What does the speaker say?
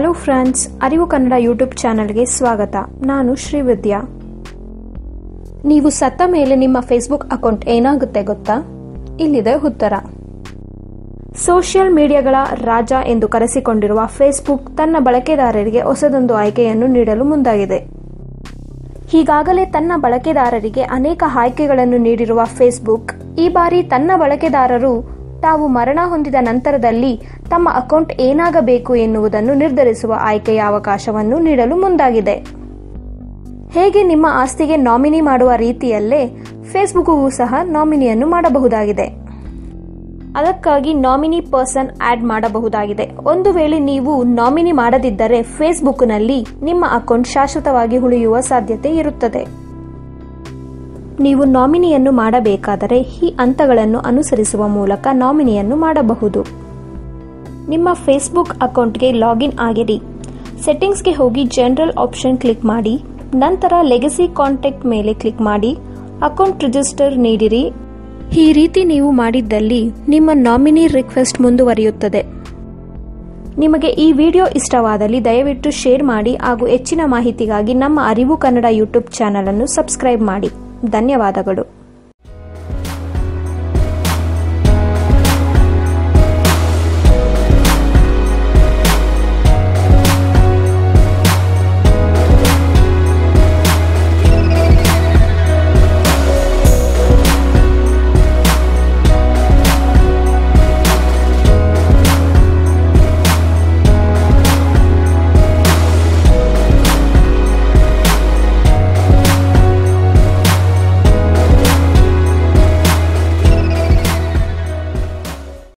Hello friends, ಅರಿವು Kannada YouTube ಚಾನಲ್ಗೆ ಸ್ವಾಗತ. ನಾನು ಶ್ರೀವಿದ್ಯಾ. ನೀವು ಸತ್ತ ಮೇಲೆ ನಿಮ್ಮ ಫೇಸ್ಬುಕ್ ಅಕೌಂಟ್ ಏನಾಗುತ್ತೆ ಗೊತ್ತಾ? ಇಲ್ಲಿದೆ ಉತ್ತರ. ಸೋಷಿಯಲ್ ಮೀಡಿಯಾಗಳ ರಾಜ ಎಂದು ಕರೆಸಿಕೊಂಡಿರುವ ಫೇಸ್ಬುಕ್ ತನ್ನ ಬಳಕೆದಾರರಿಗೆ ಹೊಸದೊಂದು ಆಯ್ಕೆಯನ್ನು ನೀಡಲು ಮುಂದಾಗಿದೆ. ಈಗಾಗಲೇ ತನ್ನ ಬಳಕೆದಾರರಿಗೆ ಅನೇಕ ಆಯ್ಕೆಗಳನ್ನು ನೀಡಿರುವ ಫೇಸ್ಬುಕ್ ಈ ಬಾರಿ ತನ್ನ ಬಳಕೆದಾರರು ತಾವು ಮರಣ ಹೊಂದಿದ ನಂತರದಲ್ಲಿ ತಮ್ಮ ಅಕೌಂಟ್ ಏನಾಗಬೇಕು ಎನ್ನುವುದನ್ನು ನಿರ್ಧರಿಸುವ ಆಯ್ಕೆಯ ಅವಕಾಶವನ್ನು ನೀಡಲು ಮುಂದಾಗಿದೆ. ಹೇಗೆ ನಿಮ್ಮ ಆಸ್ತಿಗೆ ನಾಮಿನಿ ಮಾಡುವ ರೀತಿಯಲ್ಲೇ ಫೇಸ್ಬುಕ್ಗೂ ಸಹ ನಾಮಿನಿಯನ್ನು ಮಾಡಬಹುದಾಗಿದೆ. ಅದಕ್ಕಾಗಿ ನಾಮಿನಿ ಪರ್ಸನ್ ಆಡ್ ಮಾಡಬಹುದಾಗಿದೆ. ಒಂದು ವೇಳೆ ನೀವು ನಾಮಿನಿ ಮಾಡದಿದ್ದರೆ ಫೇಸ್ಬುಕ್ನಲ್ಲಿ ನಿಮ್ಮ ಅಕೌಂಟ್ ಶಾಶ್ವತವಾಗಿ ಉಳಿಯುವ ಸಾಧ್ಯತೆ ಇರುತ್ತದೆ. ನೀವು ನಾಮಿನಿಯನ್ನು ಮಾಡಬೇಕಾದರೆ ಈ ಹಂತಗಳನ್ನು ಅನುಸರಿಸುವ ಮೂಲಕ ನಾಮಿನಿಯನ್ನು ಮಾಡಬಹುದು. ನಿಮ್ಮ ಫೇಸ್ಬುಕ್ ಅಕೌಂಟ್ಗೆ ಲಾಗಿನ್ ಆಗಿರಿ. ಸೆಟ್ಟಿಂಗ್ಸ್ಗೆ ಹೋಗಿ ಜನರಲ್ ಆಪ್ಷನ್ ಕ್ಲಿಕ್ ಮಾಡಿ. ನಂತರ ಲೆಗಸಿ ಕಾಂಟ್ಯಾಕ್ಟ್ ಮೇಲೆ ಕ್ಲಿಕ್ ಮಾಡಿ. ಅಕೌಂಟ್ ರಿಜಿಸ್ಟರ್ ನೀಡಿರಿ. ಈ ರೀತಿ ನೀವು ಮಾಡಿದ್ದಲ್ಲಿ ನಿಮ್ಮ ನಾಮಿನಿ ರಿಕ್ವೆಸ್ಟ್ ಮುಂದುವರಿಯುತ್ತದೆ. ನಿಮಗೆ ಈ ವಿಡಿಯೋ ಇಷ್ಟವಾದಲ್ಲಿ ದಯವಿಟ್ಟು ಶೇರ್ ಮಾಡಿ ಹಾಗೂ ಹೆಚ್ಚಿನ ಮಾಹಿತಿಗಾಗಿ ನಮ್ಮ ಅರಿವು ಕನ್ನಡ ಯೂಟ್ಯೂಬ್ ಚಾನಲ್ ಅನ್ನು ಸಬ್ಸ್ಕ್ರೈಬ್ ಮಾಡಿ. ಧನ್ಯವಾದಗಳು.